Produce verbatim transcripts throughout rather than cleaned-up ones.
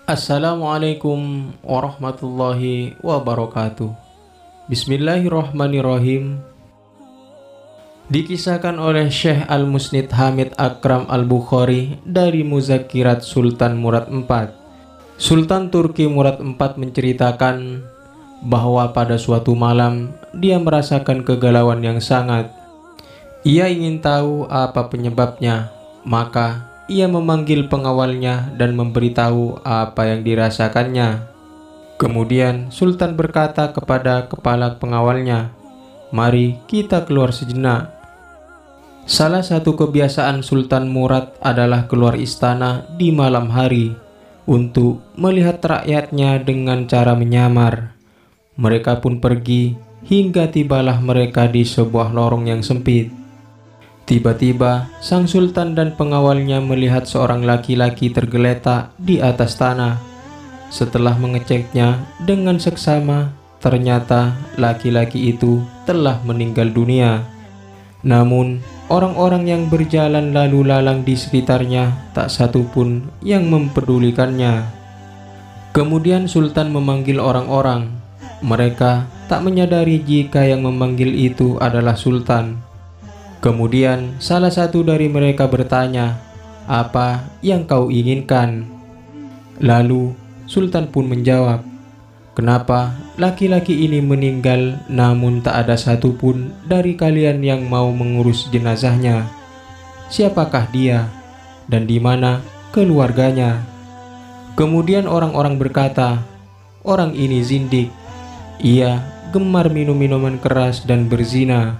Assalamualaikum warahmatullahi wabarakatuh. Bismillahirrahmanirrahim. Dikisahkan oleh Syekh Al-Musnid Hamid Akram Al-Bukhari dari Muzakirat Sultan Murad empat. Sultan Turki Murad empat menceritakan bahwa pada suatu malam dia merasakan kegalauan yang sangat. Ia ingin tahu apa penyebabnya, maka ia memanggil pengawalnya dan memberitahu apa yang dirasakannya. Kemudian Sultan berkata kepada kepala pengawalnya, "Mari kita keluar sejenak." Salah satu kebiasaan Sultan Murad adalah keluar istana di malam hari untuk melihat rakyatnya dengan cara menyamar. Mereka pun pergi hingga tibalah mereka di sebuah lorong yang sempit. Tiba-tiba, sang sultan dan pengawalnya melihat seorang laki-laki tergeletak di atas tanah. Setelah mengeceknya dengan seksama, ternyata laki-laki itu telah meninggal dunia. Namun, orang-orang yang berjalan lalu lalang di sekitarnya tak satu pun yang mempedulikannya. Kemudian Sultan memanggil orang-orang. Mereka tak menyadari jika yang memanggil itu adalah Sultan. Kemudian salah satu dari mereka bertanya, "Apa yang kau inginkan?" Lalu Sultan pun menjawab, "Kenapa laki-laki ini meninggal namun tak ada satupun dari kalian yang mau mengurus jenazahnya? Siapakah dia dan di mana keluarganya?" Kemudian orang-orang berkata, "Orang ini zindik. Ia gemar minum minuman keras dan berzina."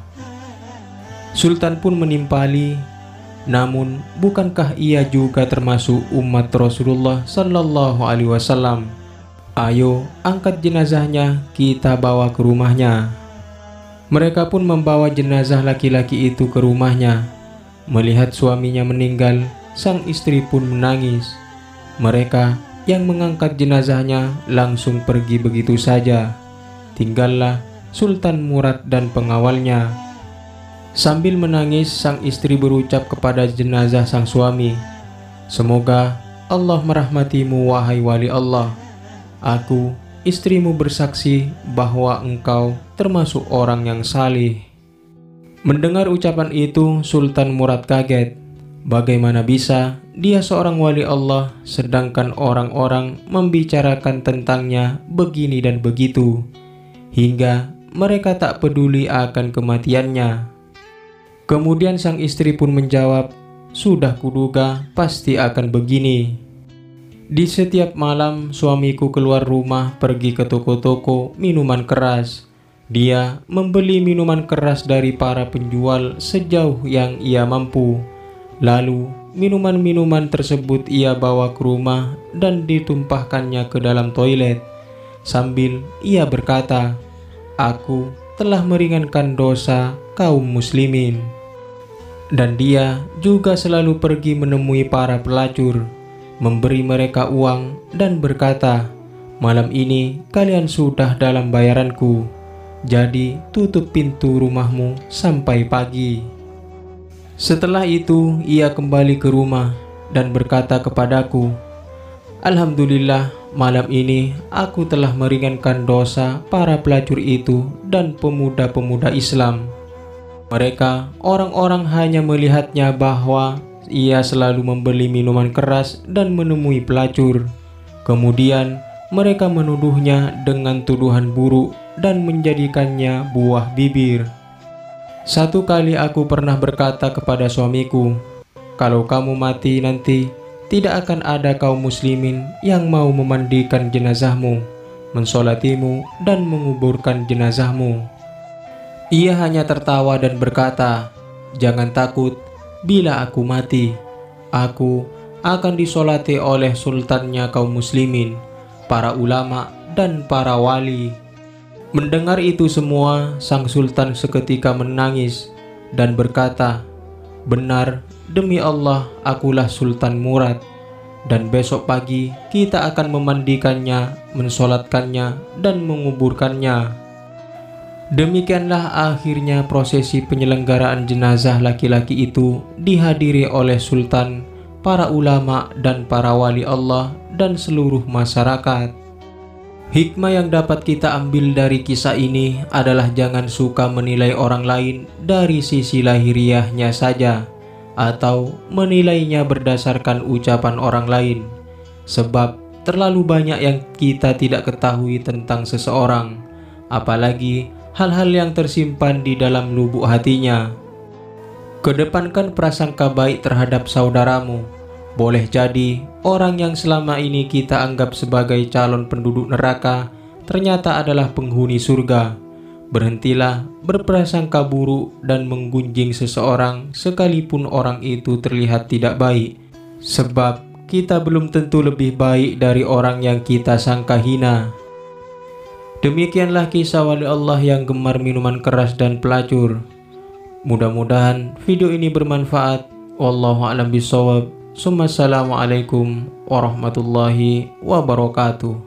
Sultan pun menimpali, "Namun bukankah ia juga termasuk umat Rasulullah Sallallahu Alaihi Wasallam? Ayo angkat jenazahnya, kita bawa ke rumahnya." Mereka pun membawa jenazah laki-laki itu ke rumahnya. Melihat suaminya meninggal, sang istri pun menangis. Mereka yang mengangkat jenazahnya langsung pergi begitu saja. Tinggallah Sultan Murad dan pengawalnya. Sambil menangis, sang istri berucap kepada jenazah sang suami, "Semoga Allah merahmatimu wahai wali Allah. Aku, istrimu, bersaksi bahwa engkau termasuk orang yang salih." Mendengar ucapan itu, Sultan Murad kaget. Bagaimana bisa dia seorang wali Allah sedangkan orang-orang membicarakan tentangnya begini dan begitu, hingga mereka tak peduli akan kematiannya. Kemudian sang istri pun menjawab, "Sudah kuduga pasti akan begini. Di setiap malam suamiku keluar rumah pergi ke toko-toko minuman keras. Dia membeli minuman keras dari para penjual sejauh yang ia mampu. Lalu minuman-minuman tersebut ia bawa ke rumah dan ditumpahkannya ke dalam toilet. Sambil ia berkata, 'Aku telah meringankan dosa kaum muslimin.' Dan dia juga selalu pergi menemui para pelacur, memberi mereka uang dan berkata, 'Malam ini kalian sudah dalam bayaranku, jadi tutup pintu rumahmu sampai pagi.' Setelah itu ia kembali ke rumah dan berkata kepadaku, 'Alhamdulillah, malam ini aku telah meringankan dosa para pelacur itu dan pemuda-pemuda Islam.' Mereka, orang-orang hanya melihatnya bahwa ia selalu membeli minuman keras dan menemui pelacur. Kemudian mereka menuduhnya dengan tuduhan buruk dan menjadikannya buah bibir. Satu kali aku pernah berkata kepada suamiku, 'Kalau kamu mati nanti, tidak akan ada kaum muslimin yang mau memandikan jenazahmu, mensolatimu dan menguburkan jenazahmu.' Ia hanya tertawa dan berkata, 'Jangan takut, bila aku mati, aku akan disolati oleh sultannya kaum muslimin, para ulama dan para wali.' Mendengar itu semua, sang sultan seketika menangis dan berkata, 'Benar, demi Allah akulah Sultan Murad, dan besok pagi kita akan memandikannya, mensolatkannya dan menguburkannya.' Demikianlah akhirnya prosesi penyelenggaraan jenazah laki-laki itu dihadiri oleh Sultan para ulama dan para wali Allah dan seluruh masyarakat. Hikmah yang dapat kita ambil dari kisah ini adalah jangan suka menilai orang lain dari sisi lahiriahnya saja, atau menilainya berdasarkan ucapan orang lain, sebab terlalu banyak yang kita tidak ketahui tentang seseorang, apalagi hal-hal yang tersimpan di dalam lubuk hatinya. Kedepankan prasangka baik terhadap saudaramu. Boleh jadi orang yang selama ini kita anggap sebagai calon penduduk neraka ternyata adalah penghuni surga. Berhentilah berprasangka buruk dan menggunjing seseorang sekalipun orang itu terlihat tidak baik, sebab kita belum tentu lebih baik dari orang yang kita sangka hina. Demikianlah kisah wali Allah yang gemar minuman keras dan pelacur. Mudah-mudahan video ini bermanfaat. Wallahu a'lam bishawab. Assalamualaikum warahmatullahi wabarakatuh.